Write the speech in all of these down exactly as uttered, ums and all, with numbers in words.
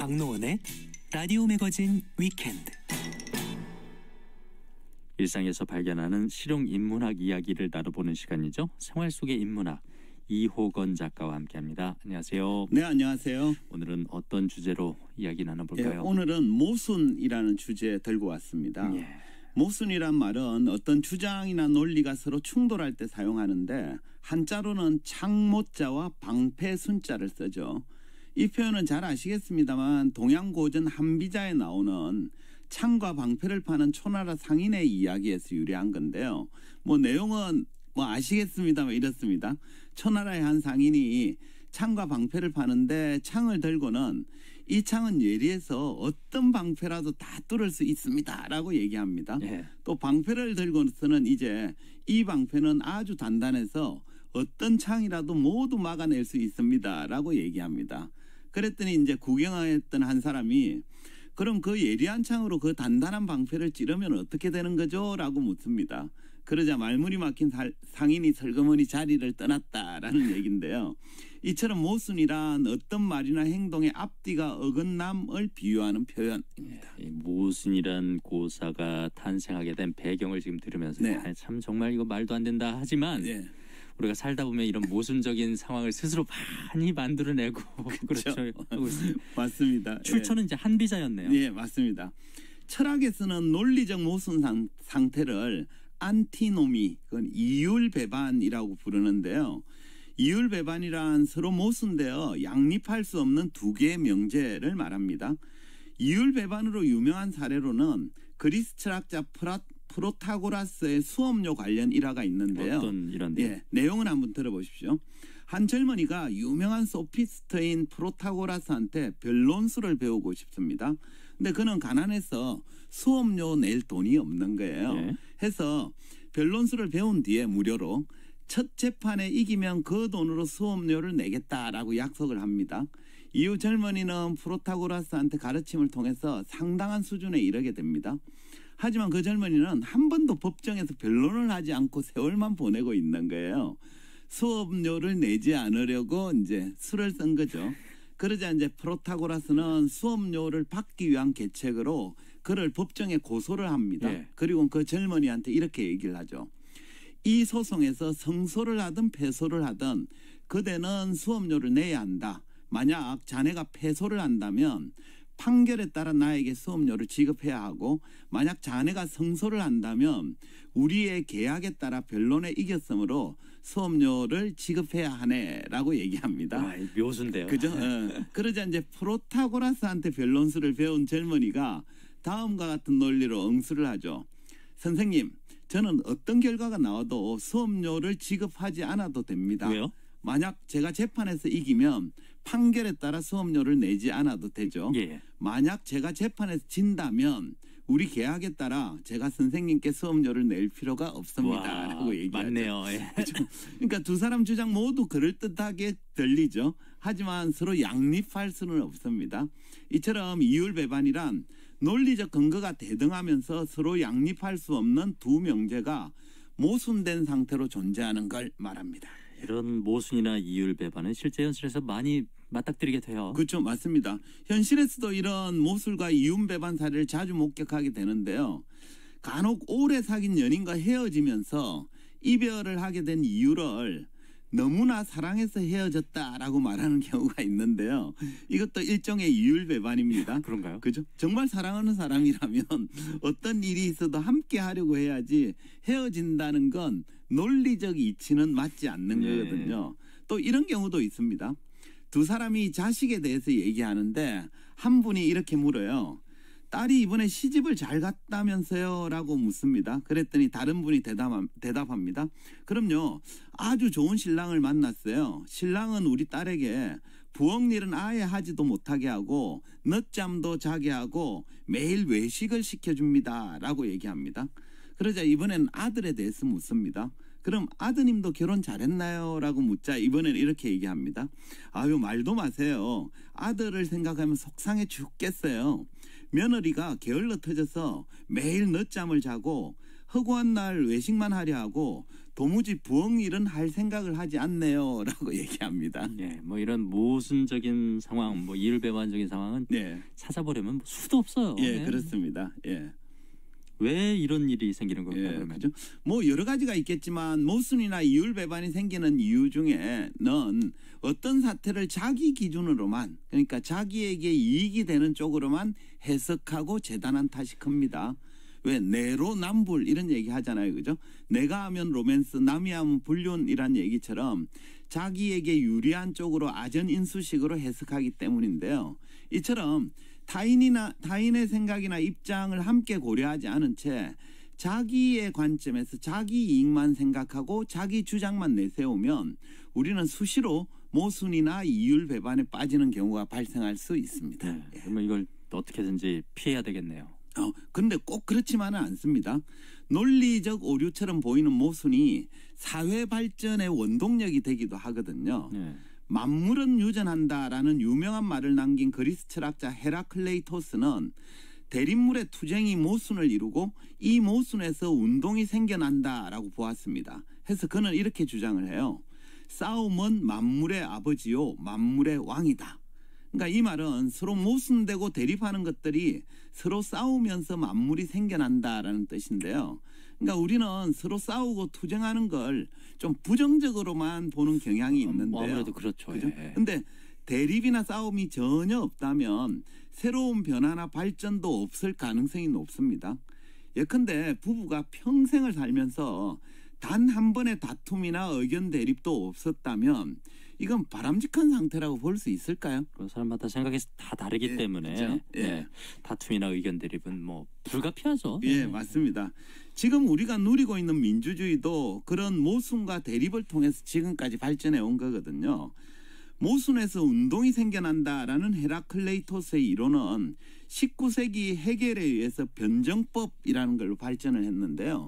박노원의 라디오 매거진 위켄드. 일상에서 발견하는 실용 인문학 이야기를 나눠보는 시간이죠. 생활 속의 인문학, 이호건 작가와 함께합니다. 안녕하세요. 네, 안녕하세요. 오늘은 어떤 주제로 이야기 나눠볼까요? 예, 오늘은 모순이라는 주제 들고 왔습니다. 예. 모순이란 말은 어떤 주장이나 논리가 서로 충돌할 때 사용하는데 한자로는 창모자와 방패순자를 쓰죠. 이 표현은 잘 아시겠습니다만 동양고전 한비자에 나오는 창과 방패를 파는 초나라 상인의 이야기에서 유래한 건데요. 뭐 내용은 뭐 아시겠습니다만 이렇습니다. 초나라의 한 상인이 창과 방패를 파는데 창을 들고는 이 창은 예리해서 어떤 방패라도 다 뚫을 수 있습니다 라고 얘기합니다. 예. 또 방패를 들고서는 이제 이 방패는 아주 단단해서 어떤 창이라도 모두 막아낼 수 있습니다 라고 얘기합니다. 그랬더니 이제 구경했던 한 사람이 그럼 그 예리한 창으로 그 단단한 방패를 찌르면 어떻게 되는 거죠? 라고 묻습니다. 그러자 말문이 막힌 상인이 설거머니 자리를 떠났다라는 얘기인데요. 이처럼 모순이란 어떤 말이나 행동의 앞뒤가 어긋남을 비유하는 표현입니다. 예, 모순이란 고사가 탄생하게 된 배경을 지금 들으면서 네. 아, 참 정말 이거 말도 안 된다 하지만 네. 우리가 살다 보면 이런 모순적인 상황을 스스로 많이 만들어내고 그렇죠. 하고 있습니다. 맞습니다. 출처는 이제 한비자였네요. 예, 맞습니다. 철학에서는 논리적 모순 상, 상태를 안티노미, 그건 이율배반이라고 부르는데요. 이율배반이란 서로 모순되어 양립할 수 없는 두 개의 명제를 말합니다. 이율배반으로 유명한 사례로는 그리스 철학자 프라, 프로타고라스의 수업료 관련 일화가 있는데요. 어떤 일화인데요? 예, 내용은 한번 들어보십시오. 한 젊은이가 유명한 소피스트인 프로타고라스한테 변론수를 배우고 싶습니다. 근데 그는 가난해서 수업료 낼 돈이 없는 거예요. 네. 해서 변론수를 배운 뒤에 무료로 첫 재판에 이기면 그 돈으로 수업료를 내겠다라고 약속을 합니다. 이후 젊은이는 프로타고라스한테 가르침을 통해서 상당한 수준에 이르게 됩니다. 하지만 그 젊은이는 한 번도 법정에서 변론을 하지 않고 세월만 보내고 있는 거예요. 수업료를 내지 않으려고 이제 수를 쓴 거죠. 그러자 이제 프로타고라스는 수업료를 받기 위한 계책으로 그를 법정에 고소를 합니다. 예. 그리고 그 젊은이한테 이렇게 얘기를 하죠. 이 소송에서 승소를 하든 패소를 하든 그대는 수업료를 내야 한다. 만약 자네가 패소를 한다면 판결에 따라 나에게 수업료를 지급해야 하고 만약 자네가 승소를 한다면 우리의 계약에 따라 변론에 이겼으므로 수업료를 지급해야 하네라고 얘기합니다. 아, 묘수인데요. 그죠? 어. 그러자 이제 프로타고라스한테 변론수를 배운 젊은이가 다음과 같은 논리로 응수를 하죠. 선생님, 저는 어떤 결과가 나와도 수업료를 지급하지 않아도 됩니다. 왜요? 만약 제가 재판에서 이기면 판결에 따라 수업료를 내지 않아도 되죠. 예. 만약 제가 재판에서 진다면 우리 계약에 따라 제가 선생님께 수업료를 낼 필요가 없습니다. 와, 라고 얘기하죠. 맞네요. 예. 그렇죠? 그러니까 두 사람 주장 모두 그럴듯하게 들리죠. 하지만 서로 양립할 수는 없습니다. 이처럼 이율배반이란 논리적 근거가 대등하면서 서로 양립할 수 없는 두 명제가 모순된 상태로 존재하는 걸 말합니다. 이런 모순이나 이율배반은 실제 현실에서 많이 맞닥뜨리게 돼요. 그렇죠. 맞습니다. 현실에서도 이런 모술과 이윤배반 사례를 자주 목격하게 되는데요. 간혹 오래 사귄 연인과 헤어지면서 이별을 하게 된 이유를 너무나 사랑해서 헤어졌다라고 말하는 경우가 있는데요. 이것도 일종의 이율배반입니다. 그런가요? 그죠? 정말 사랑하는 사람이라면 어떤 일이 있어도 함께 하려고 해야지 헤어진다는 건 논리적 이치는 맞지 않는 네. 거거든요. 또 이런 경우도 있습니다. 두 사람이 자식에 대해서 얘기하는데 한 분이 이렇게 물어요. 딸이 이번에 시집을 잘 갔다면서요? 라고 묻습니다. 그랬더니 다른 분이 대답, 대답합니다. 그럼요. 아주 좋은 신랑을 만났어요. 신랑은 우리 딸에게 부엌 일은 아예 하지도 못하게 하고 늦잠도 자게 하고 매일 외식을 시켜줍니다. 라고 얘기합니다. 그러자 이번엔 아들에 대해서 묻습니다. 그럼 아드님도 결혼 잘했나요? 라고 묻자 이번엔 이렇게 얘기합니다. 아유, 말도 마세요. 아들을 생각하면 속상해 죽겠어요. 며느리가 게을러 터져서 매일 늦잠을 자고 허구한 날 외식만 하려 하고 도무지 부엉 일은 할 생각을 하지 않네요라고 얘기합니다. 예, 뭐 이런 모순적인 상황, 뭐 이율배반적인 상황은 네, 찾아보려면 뭐 수도 없어요. 예, 예. 그렇습니다. 예. 왜 이런 일이 생기는 걸까요? 예, 그러면? 그죠? 뭐 여러 가지가 있겠지만 모순이나 이율배반이 생기는 이유 중에는 어떤 사태를 자기 기준으로만, 그러니까 자기에게 이익이 되는 쪽으로만 해석하고 재단한 탓이 큽니다. 왜 내로남불 이런 얘기 하잖아요, 그죠? 내가 하면 로맨스, 남이 하면 불륜이란 얘기처럼 자기에게 유리한 쪽으로 아전인수식으로 해석하기 때문인데요. 이처럼 타인이나 타인의 생각이나 입장을 함께 고려하지 않은 채 자기의 관점에서 자기 이익만 생각하고 자기 주장만 내세우면 우리는 수시로 모순이나 이율배반에 빠지는 경우가 발생할 수 있습니다. 네, 그러면 이걸 어떻게든지 피해야 되겠네요. 어, 근데 꼭 그렇지만은 않습니다. 논리적 오류처럼 보이는 모순이 사회 발전의 원동력이 되기도 하거든요. 네. 만물은 유전한다라는 유명한 말을 남긴 그리스 철학자 헤라클레이토스는 대립물의 투쟁이 모순을 이루고 이 모순에서 운동이 생겨난다라고 보았습니다. 해서 그는 이렇게 주장을 해요. 싸움은 만물의 아버지요 만물의 왕이다. 그러니까 이 말은 서로 모순되고 대립하는 것들이 서로 싸우면서 만물이 생겨난다라는 뜻인데요. 그러니까 우리는 서로 싸우고 투쟁하는 걸 좀 부정적으로만 보는 경향이 있는데요. 아무래도 그렇죠. 그죠? 예. 근데 대립이나 싸움이 전혀 없다면 새로운 변화나 발전도 없을 가능성이 높습니다. 예컨대 부부가 평생을 살면서 단 한 번의 다툼이나 의견 대립도 없었다면 이건 바람직한 상태라고 볼 수 있을까요? 그 사람마다 생각이 다 다르기 예, 때문에 그죠? 예. 예, 다툼이나 의견 대립은 뭐 불가피하죠. 예, 맞습니다. 지금 우리가 누리고 있는 민주주의도 그런 모순과 대립을 통해서 지금까지 발전해 온 거거든요. 모순에서 운동이 생겨난다라는 헤라클레이토스의 이론은 십구 세기 해겔에 의해서 변정법이라는 걸로 발전을 했는데요.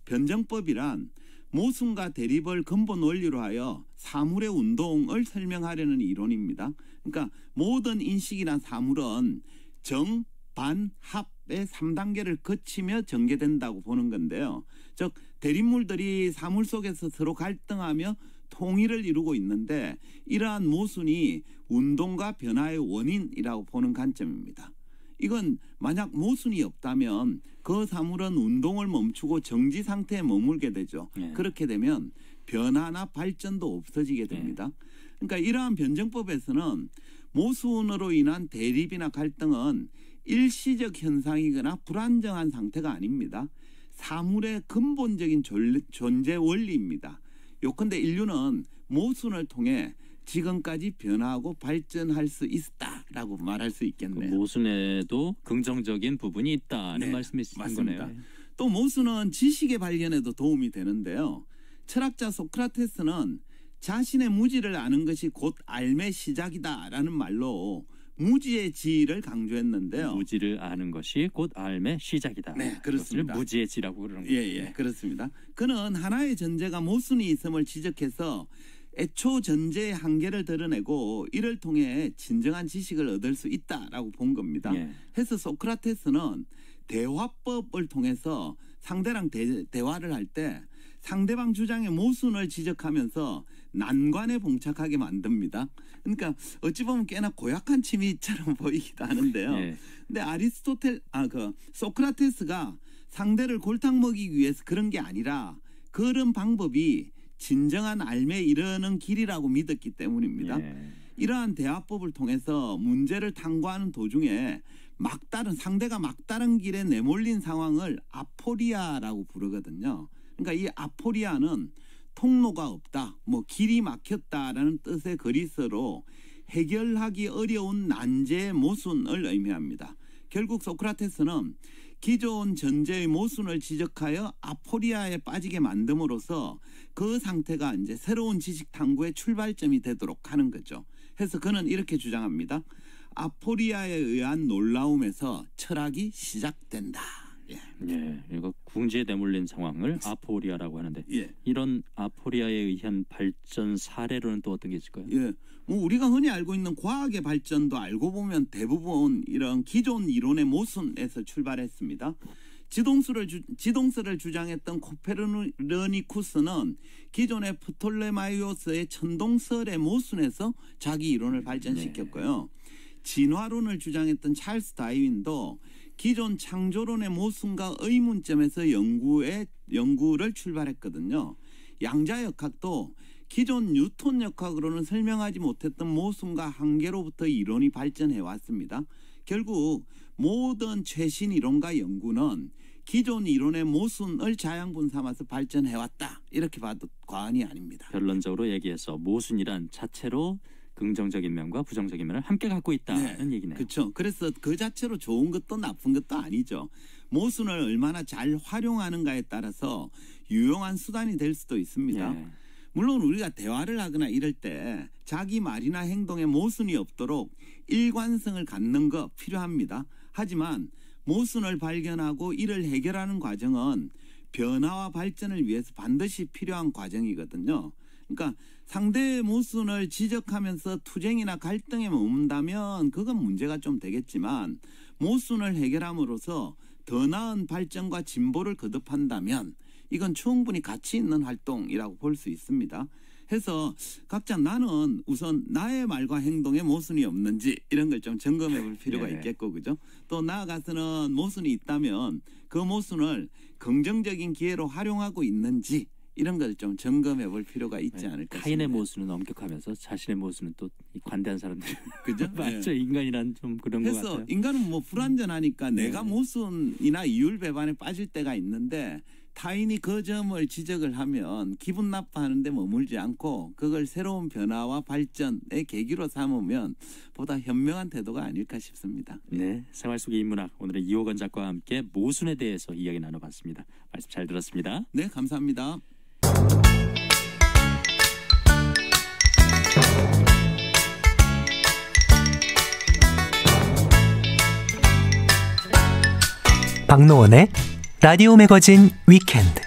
변정법이란 모순과 대립을 근본 원리로 하여 사물의 운동을 설명하려는 이론입니다. 그러니까 모든 인식이나 사물은 정, 반, 합의 삼 단계를 거치며 전개된다고 보는 건데요. 즉 대립물들이 사물 속에서 서로 갈등하며 통일을 이루고 있는데 이러한 모순이 운동과 변화의 원인이라고 보는 관점입니다. 이건 만약 모순이 없다면 그 사물은 운동을 멈추고 정지 상태에 머물게 되죠. 네. 그렇게 되면 변화나 발전도 없어지게 됩니다. 그러니까 이러한 변정법에서는 모순으로 인한 대립이나 갈등은 일시적 현상이거나 불안정한 상태가 아닙니다. 사물의 근본적인 존재 원리입니다. 요컨대 인류는 모순을 통해 지금까지 변화하고 발전할 수 있다라고 말할 수 그 있겠네요. 모순에도 긍정적인 부분이 있다는 네, 말씀이신 맞습니다. 거네요. 또 모순은 지식의 발견에도 도움이 되는데요. 철학자 소크라테스는 자신의 무지를 아는 것이 곧 삶의 시작이다라는 말로 무지의 지를 강조했는데요. 무지를 아는 것이 곧 삶의 시작이다. 네, 그렇습니다. 그것을 무지의 지라고 그러는 거죠. 예, 예, 그렇습니다. 그는 하나의 전제가 모순이 있음을 지적해서 애초 전제의 한계를 드러내고 이를 통해 진정한 지식을 얻을 수 있다라고 본 겁니다. 예. 해서 소크라테스는 대화법을 통해서 상대랑 대, 대화를 할 때 상대방 주장의 모순을 지적하면서 난관에 봉착하게 만듭니다. 그러니까 어찌 보면 꽤나 고약한 취미처럼 보이기도 하는데요. 예. 근데 아리스토텔 아 그 소크라테스가 상대를 골탕 먹이기 위해서 그런 게 아니라 그런 방법이 진정한 삶에 이르는 길이라고 믿었기 때문입니다. 예. 이러한 대화법을 통해서 문제를 탐구하는 도중에 막다른 상대가 막다른 길에 내몰린 상황을 아포리아라고 부르거든요. 그러니까 이 아포리아는 통로가 없다, 뭐 길이 막혔다라는 뜻의 그리스어로 해결하기 어려운 난제의 모순을 의미합니다. 결국 소크라테스는 기존 전제의 모순을 지적하여 아포리아에 빠지게 만듦으로써 그 상태가 이제 새로운 지식 탐구의 출발점이 되도록 하는 거죠. 해서 그는 이렇게 주장합니다. 아포리아에 의한 놀라움에서 철학이 시작된다. 예. 예, 이거 궁지에 내몰린 상황을 아포리아라고 하는데 예. 이런 아포리아에 의한 발전 사례로는 또 어떤 게 있을까요? 예. 뭐 우리가 흔히 알고 있는 과학의 발전도 알고 보면 대부분 이런 기존 이론의 모순에서 출발했습니다. 지동설을, 주, 지동설을 주장했던 코페르니쿠스는 기존의 프톨레마이오스의 천동설의 모순에서 자기 이론을 발전시켰고요. 진화론을 주장했던 찰스 다윈도 기존 창조론의 모순과 의문점에서 연구에, 연구를 출발했거든요. 양자역학도 기존 뉴턴 역학으로는 설명하지 못했던 모순과 한계로부터 이론이 발전해 왔습니다. 결국 모든 최신 이론과 연구는 기존 이론의 모순을 자양분 삼아서 발전해 왔다. 이렇게 봐도 과언이 아닙니다. 결론적으로 얘기해서 모순이란 자체로 긍정적인 면과 부정적인 면을 함께 갖고 있다는 네, 얘기네요. 그렇죠. 그래서 그 자체로 좋은 것도 나쁜 것도 아니죠. 모순을 얼마나 잘 활용하는가에 따라서 유용한 수단이 될 수도 있습니다. 네. 물론 우리가 대화를 하거나 이럴 때 자기 말이나 행동에 모순이 없도록 일관성을 갖는 거 필요합니다. 하지만 모순을 발견하고 이를 해결하는 과정은 변화와 발전을 위해서 반드시 필요한 과정이거든요. 그러니까 상대의 모순을 지적하면서 투쟁이나 갈등에 머문다면 그건 문제가 좀 되겠지만 모순을 해결함으로써 더 나은 발전과 진보를 거듭한다면 이건 충분히 가치 있는 활동이라고 볼 수 있습니다. 해서 각자 나는 우선 나의 말과 행동에 모순이 없는지 이런 걸 좀 점검해 볼 필요가 네. 있겠고, 그죠? 또 나아가서는 모순이 있다면 그 모순을 긍정적인 기회로 활용하고 있는지 이런 걸 좀 점검해 볼 필요가 있지 않을까 싶습니다. 타인의 모순은 엄격하면서 자신의 모순은 또 관대한 사람들. 그죠? 맞죠. 네. 인간이란 좀 그런 것 해서 같아요. 인간은 뭐 불완전하니까 네. 내가 모순이나 이율 배반에 빠질 때가 있는데 타인이 그 점을 지적을 하면 기분 나빠하는데 머물지 않고 그걸 새로운 변화와 발전의 계기로 삼으면 보다 현명한 태도가 아닐까 싶습니다. 네, 생활 속의 인문학 오늘은 이호건 작가와 함께 모순에 대해서 이야기 나눠봤습니다. 말씀 잘 들었습니다. 네, 감사합니다. 박노원의 라디오 매거진 위켄드.